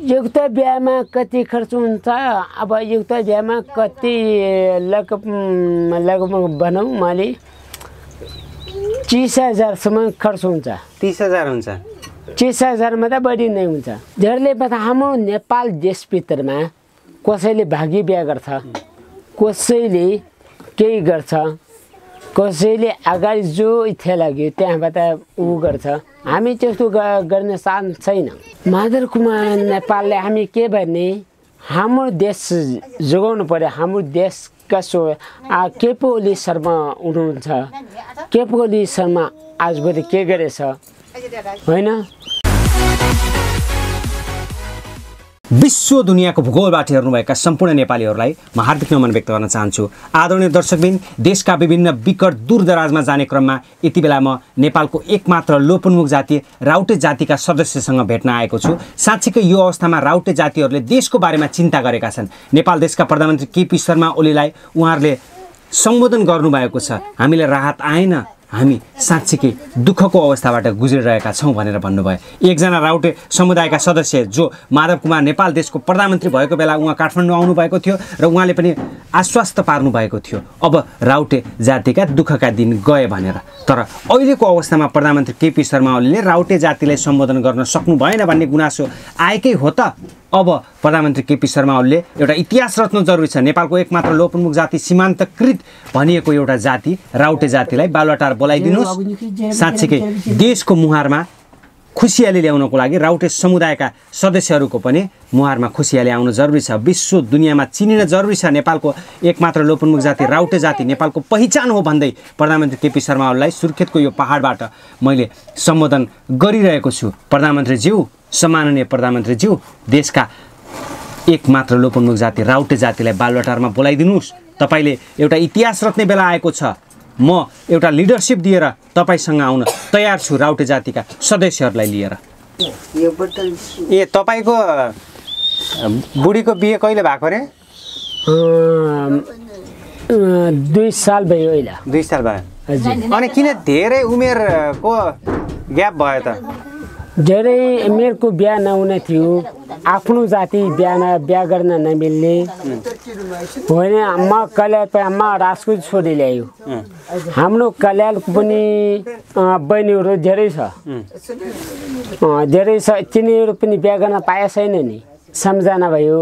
युक्त बिहामा कति खर्च हुन्छ अब युक्त बिहामा कति लगभग भनौँ मैले 30,000सम्म खर्च हुन्छ 30,000 हुन्छ 30,000 त बढी नै हुन्छ धेरैले पता हाम्रो नेपाल देशभित्रमा कसैले भागी बिहा गर्छ कसैले केही गर्छ कसैले अगाडि जो इच्छा लाग्यो त्यहाँबाट ऊ गर्छ हामी त्यस्तो गर्ने चाहना छैन माधव कुमार नेपालले हामी के भने हाम्रो देश जोगाउनु पर्यो हाम्रो देशका केपी ओली शर्मा हुनुहुन्छ केपी ओली शर्मा आजभोलि के गरेछ होइन विश्व दुनियाँको भूगोलबाट हेर्नुभएका सम्पूर्ण नेपालीहरूलाई म हार्दिक नमन व्यक्त गर्न चाहन्छु आदरणीय दर्शकबिन देशका विभिन्न विकट दूरदराजमा जाने क्रममा यति बेला म नेपालको एकमात्र लोपोन्मुख जाति राउटे जातिका सदस्यसँग भेट्न आएको छु साँच्चीकै यो अवस्थामा राउटे जातिहरूले देशको बारेमा चिन्ता गरेका छन् नेपाल देशका प्रधानमन्त्री केपी शर्मा ओलीलाई उहाँहरूले सम्बोधन गर्नुभएको छ हामीले राहत आएन हामी साँच्चीकै दुःखको अवस्थाबाट गुज्रिरहेका छौँ भनेर भन्नुभयो एकजना राउटे समुदायका सदस्य जो माधव कुमार नेपाल देशको प्रधानमन्त्री भएको बेला उहाँ काठमाडौँ आउनुभएको थियो र उहाँले पनि आश्वस्त पार्नुभएको थियो अब राउटे जातिका दुःखका दिन गए भनेर तर अहिलेको अवस्थामा प्रधानमन्त्री केपी शर्मा ओलीले राउटे जातिलाई सम्बोधन गर्न सक्नु भएन भन्ने गुनासो आएकै हो त अब प्रधानमन्त्री केपी शर्मा ओलीले एउटा इतिहास रच्नु जरुरी छ नेपालको एकमात्र लोपोन्मुख जाति सीमान्तकृत भनिएको एउटा जाति राउटे जातिलाई बालुवाटार बोलाइदिनुहोस् साँच्चीकै देशको मुहारमा खुसियाली ल्याउनको लागि राउटे समुदायका सदस्यहरूको पनि मुहारमा खुसियाली आउनु जरुरी छ विश्व दुनियाँमा चिनिन जरुरी छ नेपालको एकमात्र लोपोन्मुख जाति राउटे जाति नेपालको पहिचान हो भन्दै प्रधानमन्त्री केपी शर्मा ओलीलाई सुर्खेतको यो पहाडबाट मैले सम्बोधन गरिरहेको छु प्रधानमन्त्रीज्यू सम्माननीय प्रधानमन्त्रीज्यू देशका एकमात्र लोपोन्मुख जाति राउटे जातिलाई बालुवाटारमा बोलाइदिनुहोस् तपाईले एउटा इतिहास रच्ने बेला आएको छ म एउटा लिडरशिप दिएर तपाईसँग आउन तयार छु राउटे जातिका सदस्यहरूलाई लिएर ए तपाईको बुढीको बिहे कहिले भएको रे 2 साल भयो अहिले 2 साल भयो अनि किन धेरै उमेरको ग्याप भयो त धेरै मेरको बिहा नहुने थियो आफ्नो जाति बिहा गर्न नमिल्ने होइन म कल्याणमा राजको छोरी ल्यायो हाम्रो कल्याणको पनि बहिनीहरू धेरै छ तिनीहरू पनि बिहा गर्न पाए छैन नि सम्झना भयो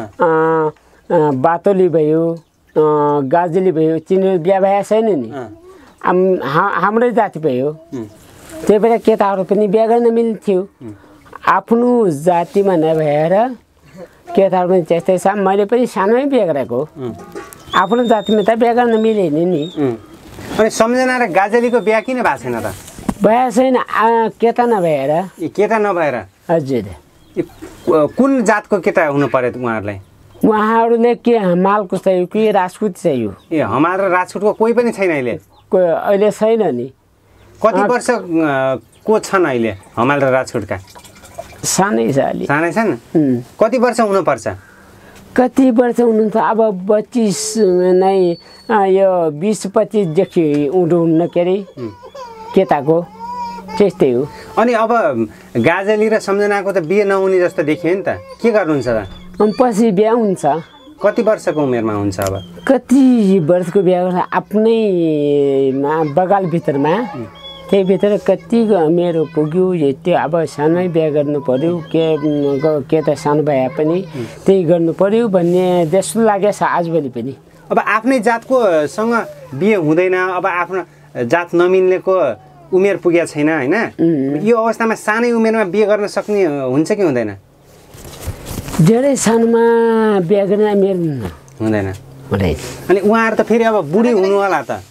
बातोली भयो गाजली भयो तिनीहरू बिहा भए छैन नि हाम्रै जाति भयो त्यही भएर केटाहरू पनि बिहा गर्न मिल्थ्यो आफ्नो जातिमा नभएर केटाहरू पनि त्यस्तै छ मैले पनि सानोमै बिहा गरेको आफ्नो जातिमा त बिहा गर्न मिलेन नि अनि सम्झना र गाजलीको बिहा किन भएको छैन त भए छैन केटा नभएर केटा नभएर हजुर कुन जातको केटा हुनु पर्यो उहाँहरूलाई उहाँहरूले के हमालको चाहियो कि राजपूत चाहियो ए हमाल र राजपूतको कोही पनि छैन अहिले छैन नि कति वर्ष को छन् अहिले हमाल र राजकोटका सानै छ अलि सानै छन् कति वर्ष हुनुपर्छ कति वर्ष हुनुहुन्छ अब 25 नै यो 20-25 देखि हुन्न के अरे केटाको त्यस्तै हो अनि अब गाजली र सम्झनाको त बिहे नहुने जस्तो देखियो नि त के गर्नुहुन्छ त पछि बिहा हुन्छ कति वर्षको उमेरमा हुन्छ अब कति वर्षको बिहा गर्छ आफ्नै बगालभित्रमा त्यही भित्र कति मेरो पुग्यो त्यो अब सानै बिहा गर्नु पर्यो के त सानो भए पनि त्यही गर्नु पर्यो भन्ने जस्तो लागेछ आजभोलि पनि अब आफ्नै जातको सँग बिहे हुँदैन अब आफ्नो जात नमिल्नेको उमेर पुगेको छैन हैन यो अवस्थामा सानै उमेरमा बिहे गर्न सक्ने हुन्छ कि हुँदैन धेरै सानोमा बिहा गर्न हुँदैन अनि उहाँहरू त फेरि अब बुढी हुनु होला त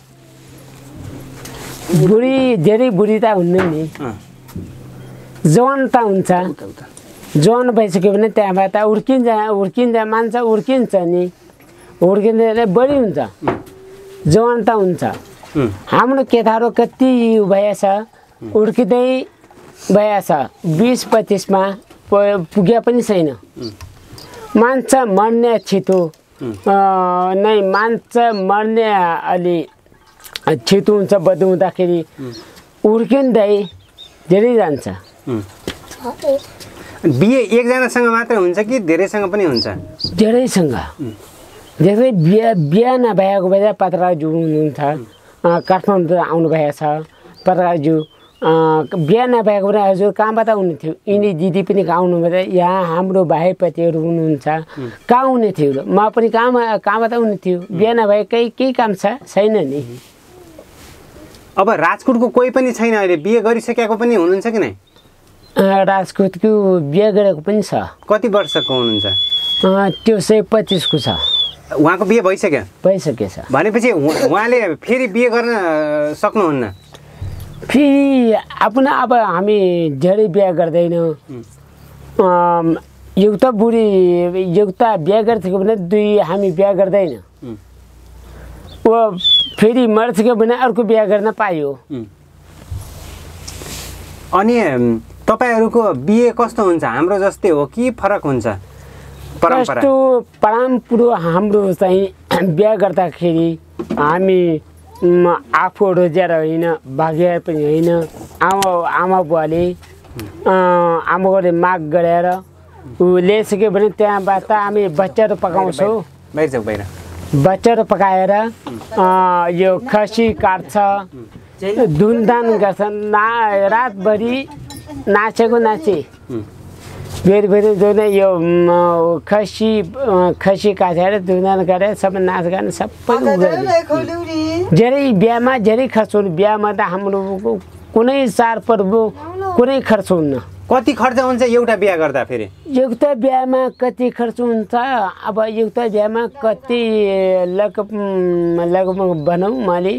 बुढी धेरै बुढी त हुन्न नि जवान त हुन्छ जवान भइसक्यो भने त्यहाँबाट हुर्किन्छ मान्छ हुर्किन्छ नि हुर्किँदा बढी हुन्छ जवान त हुन्छ हाम्रो केटाहरू कति भएछ हुर्किँदै भएछ 20-25मा पुगे पनि छैन मान्छ मर्ने छिटो नै मान्छ मर्ने अलि छिटो हुन्छ बदु हुँदाखेरि हुर्किँदै धेरै जान्छ बिहे एकजनासँग मात्रै हुन्छ कि धेरैसँग पनि हुन्छ? धेरैसँग। धेरै बिहा नभएको बेला पत्रकारज्यू हुनुहुन्छ, काठमाडौँ आउनुभएको छ। पत्रकारज्यू बिहा नभएको बेला हजुर कहाँबाट आउनु थियो? यिनी दिदी पनि आउनु पर्दा यहाँ हाम्रो भाइपतिहरू हुनुहुन्छ, कहाँ आउने थियो? म पनि कहाँबाट आउनु थियो? बिहा नभए केही काम छैन नि। अब राजकोटको कोही पनि छैन अहिले, बिहे गरिसकेको पनि हुनुहुन्छ कि नै? राजकोटको बिहा गरेको पनि छ। कति वर्षको हुनुहुन्छ? त्यो 125 को छ। उहाँको बिहे भइसक्यो? भइसकेछ। भनेपछि उहाँले फेरि बिहे गर्न सक्नुहुन्न? फेरि अब हामी धेरै बिहा गर्दैनौँ। एउटा बिहा गर्थ्यो भने हामी बिहा गर्दैन। फेरि मर्थ्यो भने अर्को बिहा गर्न पायो। अनि तपाईहरूको बिहे कस्तो हुन्छ? हाम्रो जस्तै हो कि फरक हुन्छ? कस्तो परम्परा हाम्रो चाहिँ बिहा गर्दाखेरि हामी आफू रोजेर होइन, भागेर पनि होइन, आमा बुवाले आमाले माग गरेर ऊ ल्याइसक्यो भने त्यहाँबाट हामी बच्चाहरू पकाउँछौँ। बच्चाहरू पकाएर यो खसी काट्छ, धुनधान गर्छ, रातभरि नाचे फेरि जुन यो खसी काटेर धुनधान गरेर सबै नाच गान सबै धेरै बिहामा धेरै खर्च हुनु। बिहामा त हाम्रो कुनै चाडपर्व कुनै खर्च हुन्न। कति खर्च हुन्छ एउटा बिहा गर्दा? फेरि एउटा बिहामा कति खर्च हुन्छ? अब एउटा बिहामा कति लगभग भनौँ मैले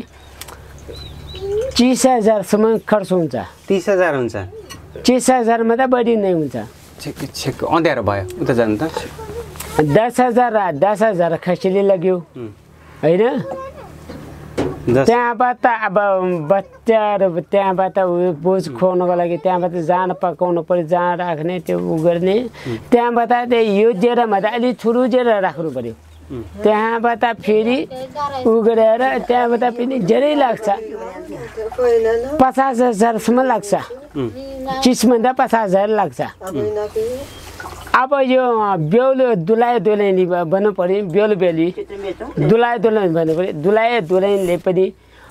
30,000सम्म खर्च हुन्छ। 30,000 हुन्छ? 30,000मा त बढी नै हुन्छ। अँध्यारो भयो उता जानु त। 10,000 खसीले लाग्यो होइन। त्यहाँबाट अब बच्चाहरू त्यहाँबाट बोझ खुवाउनको लागि त्यहाँबाट जान पकाउनु पऱ्यो, जहाँ राख्ने त्यो गर्ने। त्यहाँबाट यो जेरामा त अलिक ठुलो जेरा राख्नु पऱ्यो। त्यहाँबाट फेरि गरेर त्यहाँबाट पनि धेरै लाग्छ। 50,000सम्म लाग्छ। 30 भन्दा 50,000 लाग्छ। अब यो बेहुलो दुलाही भन्नु पऱ्यो, बेहुलो बेली दुलाही भन्नु पऱ्यो। दुलाहीले पनि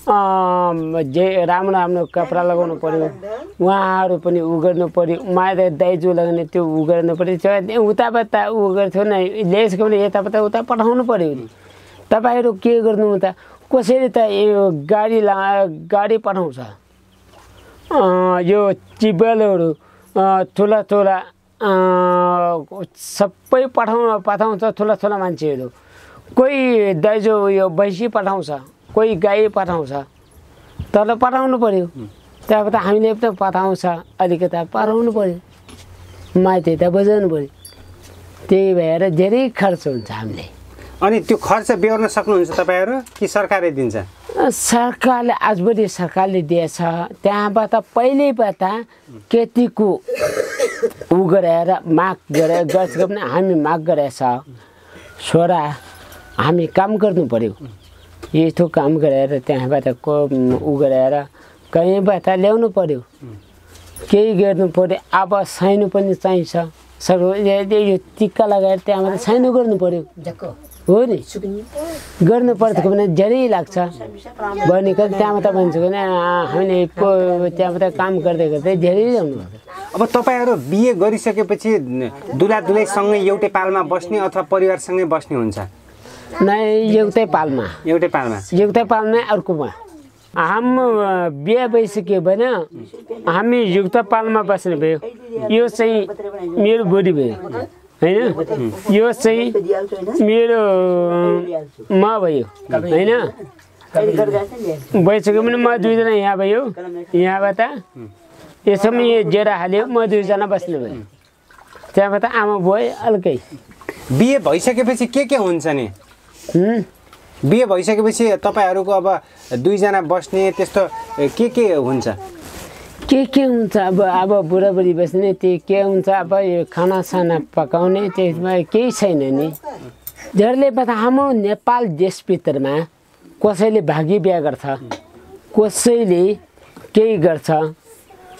राम्रो कपडा लगाउनु पऱ्यो। उहाँहरू पनि गर्नु पऱ्यो। माइती दाइजो लगाउने त्यो गर्नु पऱ्यो। उताबाट गर्थ्यो न, ल्याइसक्यो भने यताबाट उता पठाउनु पऱ्यो। तपाईँहरू के गर्नु त? कसैले त यो गाडी पठाउँछ, यो टिबलहरू ठुला सबै पठाउँछ ठुला मान्छेहरू। कोही दाइजो यो भैँसी पठाउँछ, कोही गाई पठाउँछ, तर पठाउनु पऱ्यो। त्यहाँबाट हामीले त पठाउँछ, अलिकता पठाउनु पऱ्यो, माइती त बजाउनु पऱ्यो। त्यही भएर धेरै खर्च हुन्छ हामीले। अनि त्यो खर्च बेहोर्न सक्नुहुन्छ तपाईँहरू कि सरकारले दिन्छ? सरकारले आजभोलि सरकारले दिएछ। त्यहाँबाट पहिल्यैबाट केटीको गरेर माग गरेर गर्छ भने हामी माग गरेछ, छोरा हामी काम गर्नु पऱ्यो। यस्तो काम गरेर त्यहाँबाट गरेर कहीँबाट ल्याउनु पऱ्यो, केही गर्नु पऱ्यो। अब साइनो पनि चाहिन्छ। यो टिक्का लगाएर त्यहाँबाट साइनो गर्नु पऱ्यो हो नि। गर्नु पर्थ्यो भने धेरै लाग्छ। भनेको त्यहाँबाट भन्छ भने हामीले त्यहाँबाट काम गर्दै धेरै ल्याउनु पर्छ। अब तपाईँहरू बिहे गरिसकेपछि दुलाहीसँगै एउटै पालमा बस्ने अथवा परिवारसँगै बस्ने हुन्छ? नै, एउटै पालमा अर्कोमा। हाम्रो बिहे भइसक्यो भने हामी एउटा पालमा बस्ने भयो। यो चाहिँ मेरो बुढी भयो होइन, यो चाहिँ मेरो म भयो होइन। भइसक्यो भने म दुईजना यहाँ भयो, यहाँबाट यसमा यो जेरा हाल्यो, म दुईजना बस्ने भयो। त्यहाँबाट आमा बुवा अर्कै। बिहे भइसकेपछि के हुन्छ नि? बिहे भइसकेपछि तपाईँहरूको अब दुईजना बस्ने त्यस्तो के हुन्छ? के हुन्छ? अब बुढाबुढी बस्ने त्यो के हुन्छ? अब यो खानासाना पकाउने त्यसमा केही छैन नि। धेरैले हाम्रो नेपाल देशभित्रमा कसैले भागी बिहा गर्छ, कसैले केही गर्छ।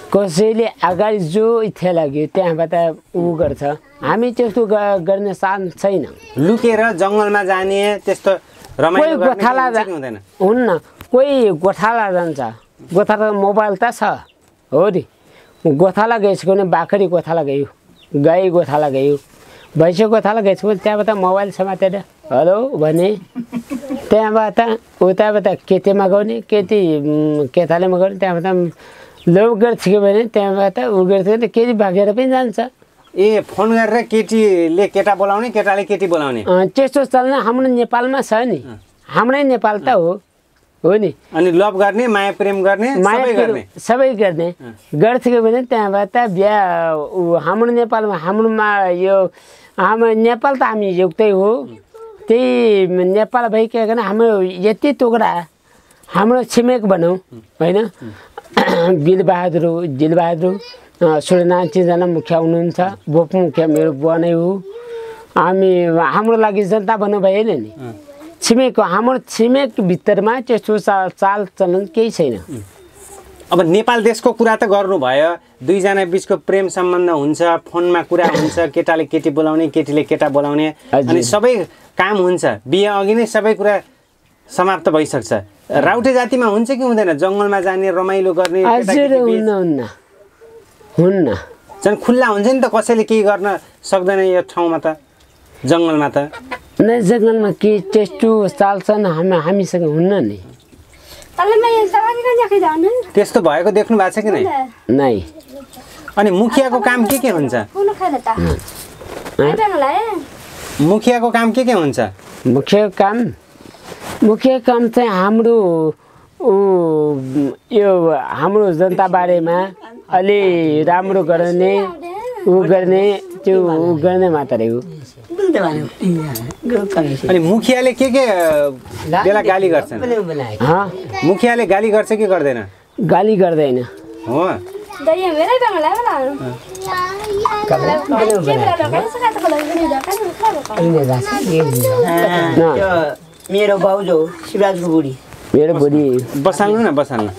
कसैले अगाडि जो इच्छा लाग्यो त्यहाँबाट ऊ गर्छ। हामी त्यस्तो गर्ने चान्स छैन। लुकेर जङ्गलमा जाने त्यस्तो रमाइलो गर्ने हुँदैन। हुन्न, कोही गोठाला जान्छ। गोठाला मोबाइल त छ हो नि। गोठाला गएछ भने बाख्री गोठाला गयो, गाई गोठाला गयो, भैँसी गोठाला गएछ भने त्यहाँबाट मोबाइल समातेर हेलो भने त्यहाँबाट उताबाट केटीमा गउने, केटालेमा गउने, त्यहाँबाट लोभ गर्थ्यो भने त्यहाँबाट ऊ गर्थ्यो भने केटी भागेर पनि जान्छ। ए फोन गरेर केटीले केटा बोलाउने, केटाले केटी बोलाउने त्यस्तो चल्न हाम्रो नेपालमा छ नि। हाम्रै नेपाल त हो नि। अनि लभ गर्ने, माया प्रेम गर्ने, सबै गर्ने गर्थ्यो भने त्यहाँबाट बिहा हाम्रो नेपालमा हाम्रोमा यो हाम्रो नेपाल त हामी एउटै हो। त्यही नेपाल भइकन हाम्रो यति टुक्रा हाम्रो छिमेक भनौँ होइन। बिलबहादुर सूर्यनारायण सिंहजना मुखिया हुनुहुन्छ, बोप मुखिया मेरो बुवा नै हो। हाम्रो लागि जनता भनौँ भइहाल्यो नि। छिमेक हाम्रो छिमेक भित्रमा त्यस्तो चाल चलन केही छैन। अब नेपाल देशको कुरा त गर्नुभयो, दुईजना बिचको प्रेम सम्बन्ध हुन्छ, फोनमा कुरा हुन्छ, केटाले केटी बोलाउने, केटीले केटा बोलाउने, अनि सबै काम हुन्छ। बिहे अघि नै सबै कुरा समाप्त भइसक्छ। राउटे जातिमा हुन्छ कि हुँदैन? जङ्गलमा जाने, रमाइलो गर्ने? हुन्न, झन् खुल्ला हुन्छ नि त, कसैले केही गर्न सक्दैन यो ठाउँमा त, जङ्गलमा त। नै जङ्गलमा के त्यस्तो चाल्छन् हामीसँग हुन्न नि। त्यस्तो भएको देख्नु भएको छ कि नै? अनि मुखियाको काम के हुन्छ? मुखियाको काम के हुन्छ? मुख्य काम चाहिँ हाम्रो यो हाम्रो जनता बारेमा अलि राम्रो गर्ने ऊ गर्ने त्यो ऊ गर्ने मात्रै हो। अनि मुखियाले के बेला गाली गर्छन्? मुखियाले गाली गर्छ कि गर्दैन? गाली गर्दैन। हो मेरो बाउजो शिवराजको बुढी, मेरो बुढी बसाल्नु न, बसाल्नु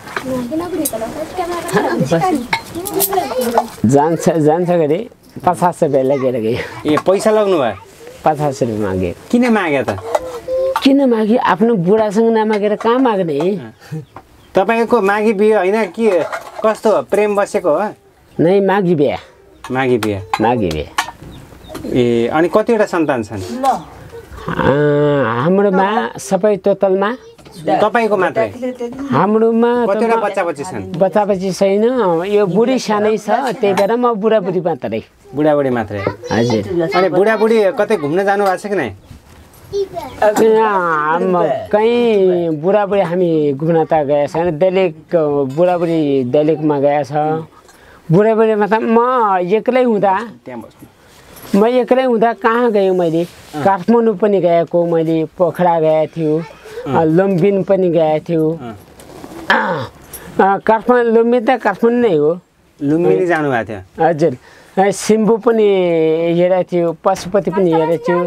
जान्छ गरे 50 रुपियाँ लगेर गयो। ए पैसा लाग्नु भयो? 50 रुपियाँ मागे। किन माग्यो त? किन माग्यो? आफ्नो बुढासँग नमागेर कहाँ माग्ने? तपाईँको मागी बिहे होइन कि कस्तो प्रेम बसेको हो? नै मागी बिहा। मागी बिहे। ए अनि कतिवटा सन्तान छन्? हाम्रोमा सबै टोटलमा तपाईँको मात्रै? हाम्रोमा कतिवटा बच्चा छन्? बच्चा छैन, यो बुढी सानै छ, त्यही भएर म बुढाबुढी मात्रै। बुढाबुढी मात्रै? हजुर। अनि बुढाबुढी कतै घुम्न जानु भएको छ कि नै? कहीँ बुढाबुढी हामी घुम्न त गएका छैन। बुढाबुढी दैलेखमा गएका छ। बुढाबुढीमा त म एक्लै हुँदा कहाँ गएँ मैले? काठमाडौँ पनि गएको, मैले पोखरा गएको थियो, लुम्बिनी पनि गएको थियो। काठमाडौँ लुम्बिनी त काठमाडौँ नै हो। लुम्बिनी जानु भएको थियो? हजुर। सिम्बु पनि हेरेको थियो, पशुपति पनि हेरेको थियो।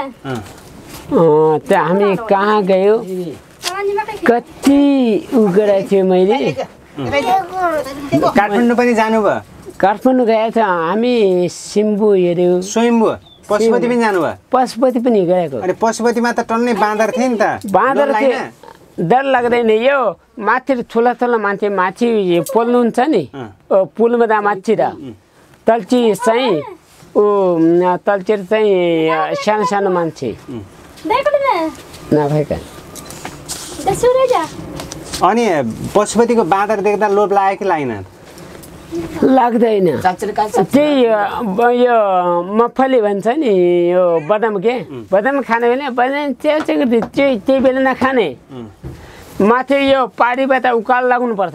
त्यहाँ हामी कहाँ गयो, कति उ गरेको थियो मैले। काठमाडौँ पनि जानुभयो? काठमाडौँ गएको थियो हामी, सिम्बु हेऱ्यो। स्वयम्बु? पशुपति पनि जानुभयो? पशुपति पनि गएको। अनि पशुपतिमा त टन्नै बाँदर थियो नि त? बाँदर थियो, डर लाग्दैन। यो माथि ठुला मान्छे माथि पोल्नुहुन्छ नि, पुलमा त माथि र तल्ची चाहिँ तल्चेर चाहिँ सानो सानो मान्छे नभएका। अनि पशुपतिको बाँदर देख्दा लोभ लाग्यो कि लागेन? लाग्दैन। त्यही यो मफली भन्छ नि, यो बदाम के बदाम खाने बेला बदाम त्यही बेला नखाने। माथि यो पारीबाट उकालो लाग्नु पर्छ।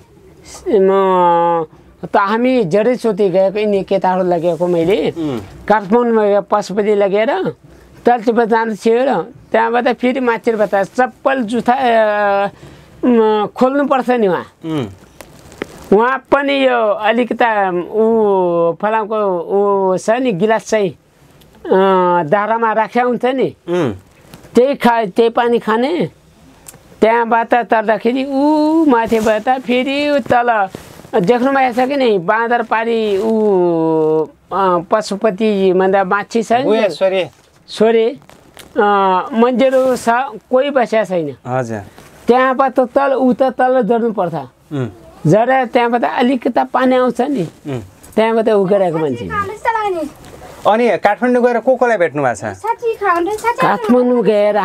त हामी जडैचोटि गएको, यिनी केटाहरू लगेको मैले काठमाडौँमा गएर पशुपति लगेर तल्चीबाट जान्थ्यो र त्यहाँबाट फेरि माथिबाट चप्पल जुत्ता खोल्नुपर्छ नि। उहाँ पनि यो अलिकता ऊ फलामको ऊ छ नि गिलास चाहिँ दारामा राख्या हुन्छ नि, त्यही पानी खाने। त्यहाँबाट तर्दाखेरि ऊ माथिबाट फेरि तल देख्नु भएको छ कि नहीं बाँदरपारी ऊ पशुपति भन्दा माछी छ नि सोरे मान्छेहरू छ कोही बसेको छैन हजुर त्यहाँबाट तल उता तल झर्नु पर्छ झरेर त्यहाँबाट अलिकता पानी आउँछ नि त्यहाँबाट उकेरेको मान्छे अनि काठमाडौँ गएर कोलाई भेट्नु भएको छ काठमाडौँ गएर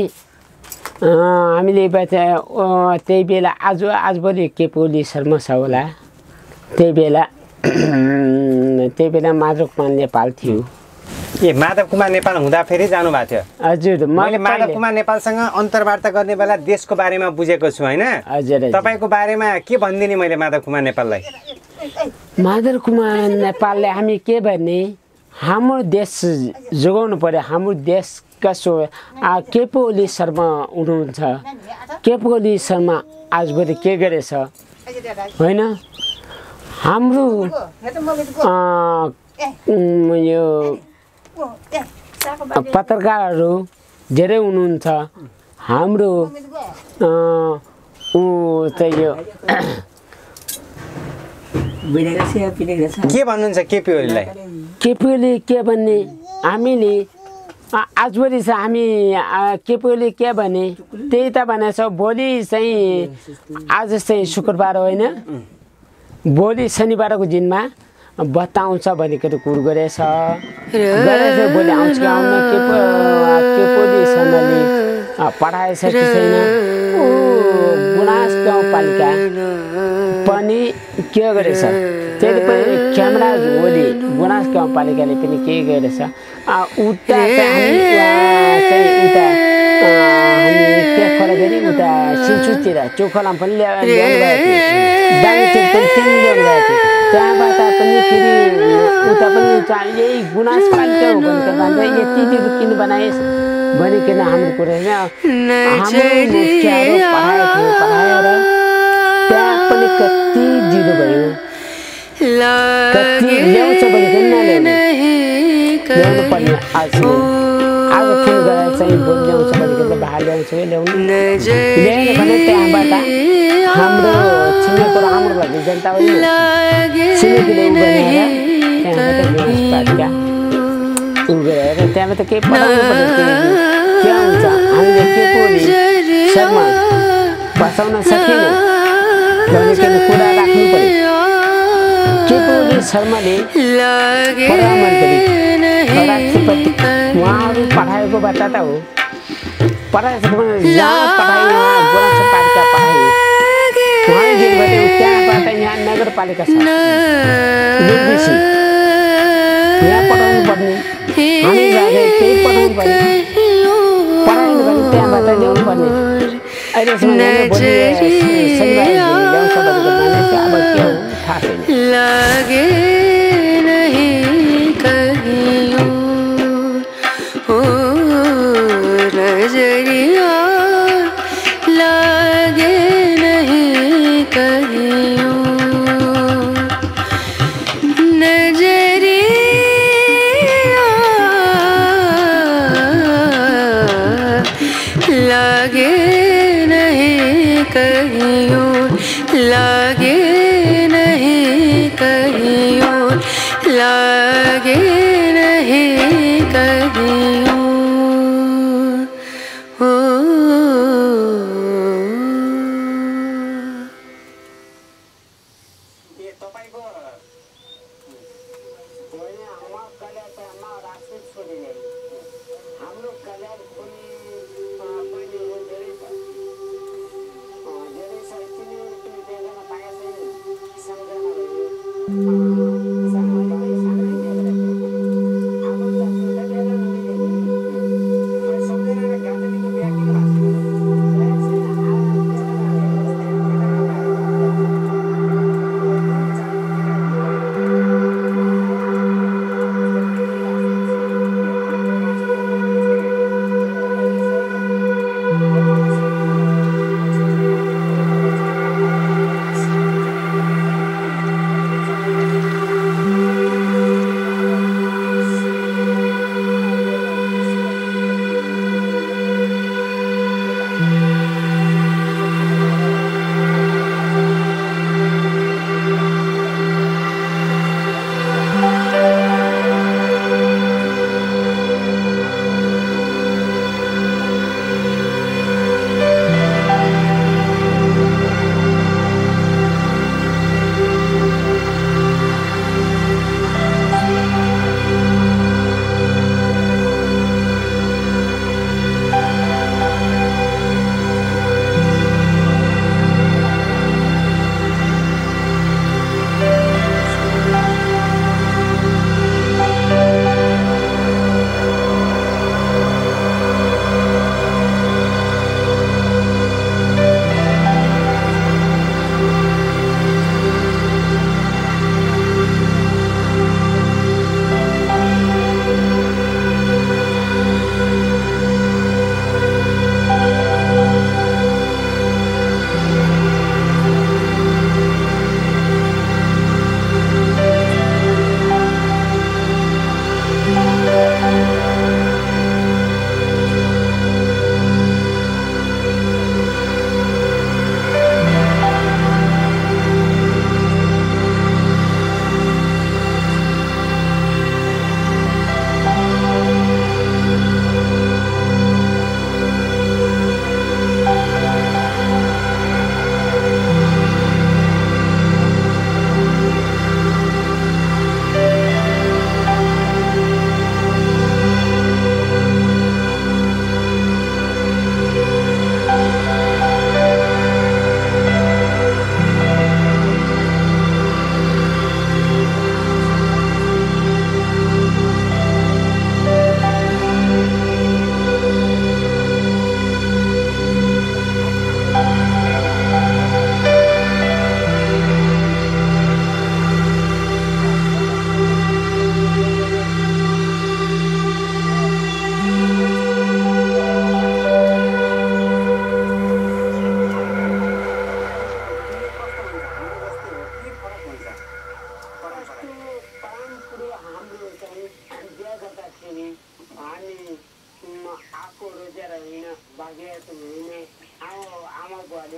हामीले त्यही बेला आजभोलि केपोली शर्मा छ होला त्यही बेला माधव कुमार नेपाल थियो ए माधव कुमार नेपाल हुँदा फेरि जानु भएको थियो हजुर मैले माधव कुमार नेपालसँग अन्तर्वार्ता गर्ने बेला देशको बारेमा बुझेको छु होइन हजुर तपाईँको बारेमा के भनिदिने मैले माधव कुमार नेपाललाई माधव कुमार नेपालले हामी के भने हाम्रो देश जोगाउनु पर्यो हाम्रो देशका केपी ओली शर्मा हुनुहुन्छ केपी ओली शर्मा आजभोलि के गरेछ होइन हाम्रो यो पत्रकारहरू धेरै हुनुहुन्छ हाम्रो ऊ चाहिँ यो के भन्नुहुन्छ केपी ओलीलाई केपी ओली के भन्ने हामीले आजभोलि चाहिँ हामी केपी ओली के भने त्यही त भनेछ भोलि चाहिँ आज चाहिँ शुक्रबार होइन भोलि शनिबारको दिनमा बत्ता आउँछ भनेको त कुर गरेछ भोलि आउँछ कि आउन केपी ओली शर्माले पढाएछ कि छैन गुनास गाउँपालिका पनि के गरेछ त्यति पनि क्यामेरा ओली गुनास गाउँपालिकाले पनि के गरेछ उता हामी के खोला गरी उता सिन्चुतिर चोखोलामा पनि ल्याउनु भएको थियो दाङतिर पनि त्यही ल्याउनु भएको थियो त्यहाँबाट पनि फेरि उता पनि यही गुनास पालिका हो भनेर यति किन बनाएछ भनिकन हाम्रो कुरा हाम्रो मुखियाहरू पढाएर त्यहाँ पनि कति जिरो भयो कति ल्याउँछ भनिकन ल्याउनु पर्ने आज फोन गरेर चाहिँ भोट ल्याउँछ भनिकन बाहिर ल्याउँछ ल्याउनु ल्याएन भने त्यहाँबाट हाम्रो छिमेको राम्रो लाग्यो जनता छिमेकीले उ गरेर त्यहाँबाट उ गरेर त्यहाँबाट केही पढाउनु पर्यो के हुन्छ हामीले केपी ओली शर्मा बचाउन सकेन भनेको कुरा राख्नु पर्यो केपी ओली शर्माले प्रधानमन्त्री राष्ट्रपति उहाँहरू पढाएको बाटा त हो पढाएको जहाँ पढायो गुनास पालिका पढायो उहाँले दिनुभयो त्यहाँबाट यहाँ नगरपालिका छ यहाँ पढाउनु पर्ने हामी जाँदै त्यही पढाउनु पर्ने पढाउनु भने त्यहाँबाट ल्याउनु पर्ने अहिलेसम्म शनिबार ल्याउँछ भनेको मानिस अब के हो थाहा छैन लागे नहीं कहियो हामी आफू रोजेर होइन भाग्यत होइन आमा बुवाले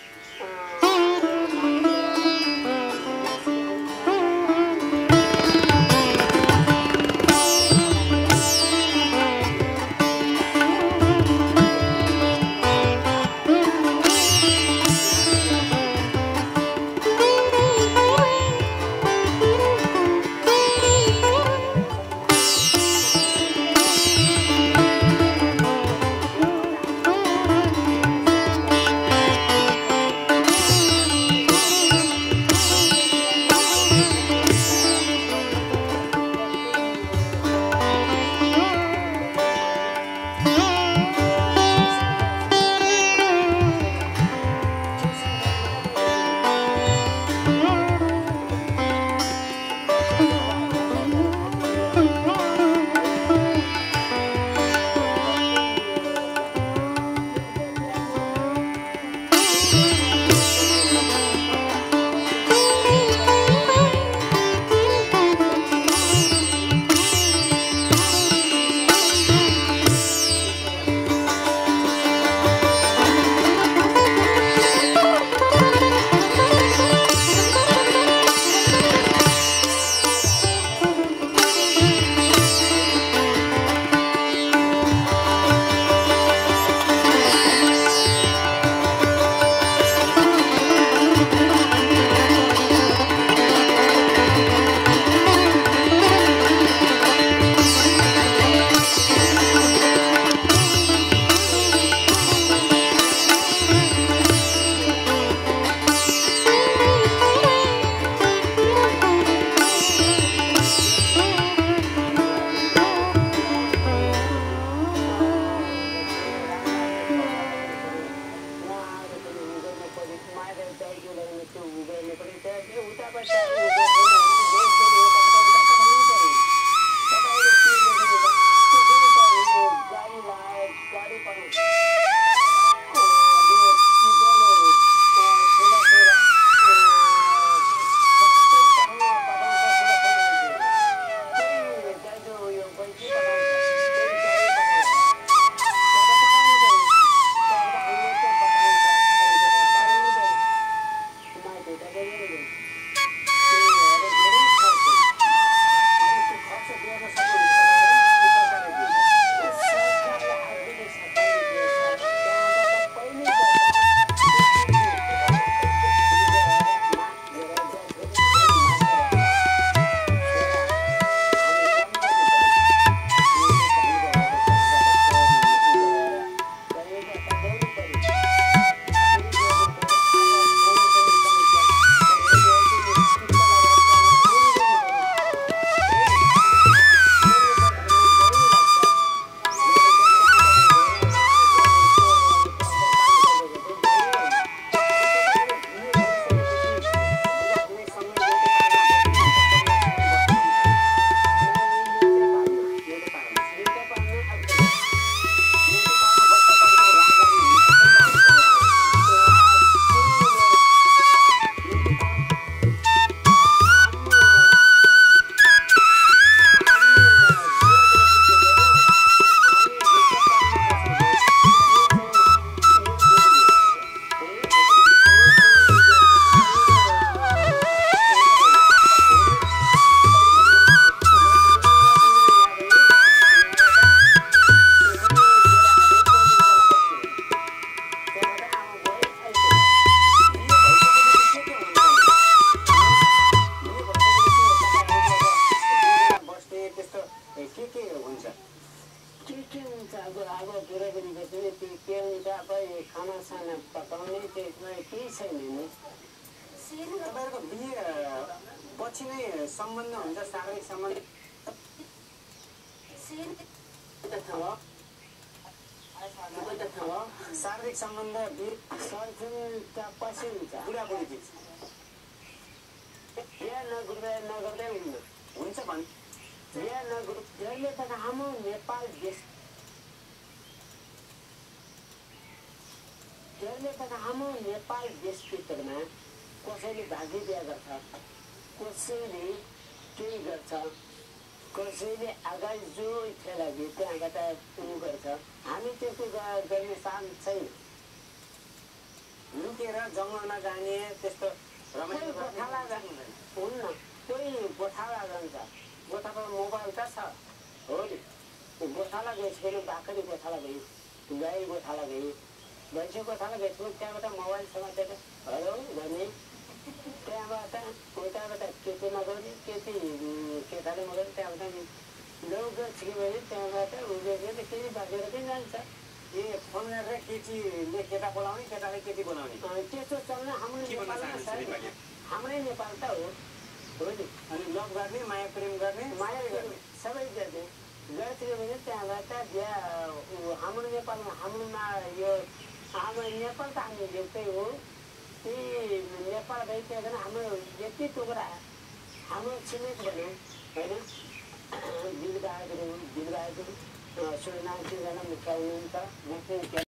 पछि नै सम्बन्ध हुन्छ शारीरिक सम्बन्ध शारीरिक सम्बन्ध पछि हुन्छ बुढाबुढी बिहा नगर्दै हुन्छ भन् बिहा नगर्ने त हाम्रो नेपाल देश हाम्रो नेपाल देशभित्रमा कसैले भागी बिहा गर्छ, कसैले केही गर्छ, कसैले अगाडि जो इच्छा लाग्यो त्यहाँबाट ऊ गर्छ हामी त्यस्तो गर्ने चाहन्छ छैन लुकेर जङ्गलमा जाने त्यस्तो कोही गोठाला हुन्न कोही गोठाला जान्छ गोठाला मोबाइल त छ हो नि गोठाला गएपछि बाख्री गोठाला गयो गाई गोठाला गयो भैँसी गोठाला गएपछि त्यहाँबाट मोबाइल समातेर हेलो गर्ने त्यहाँबाट उताबाट केटीमा गर्ने केटी केटाले मगाउने त्यहाँबाट लोक छिक्यो भने त्यहाँबाट उब्रेर केही बाँचेर पनि जान्छ ए फोन गरेर केटीले केटा बोलाउने केटाले केटी बोलाउने त्यस्तो चल्न हाम्रै नेपाल त हो नि अनि लभ गर्ने माया प्रेम गर्ने माया गर्ने सबै गर्ने गर्थ्यो भने त्यहाँबाट बिहा हाम्रो नेपालमा हाम्रोमा यो हाम्रो नेपाल त हामी देउतै हो त्यही नेपाल भइ त्यहाँ हाम्रो यति टुक्रा हाम्रो छिमेक भन्यो होइन बिलबहादुर सुनासिंहजना मुख्य हुनुहुन्छ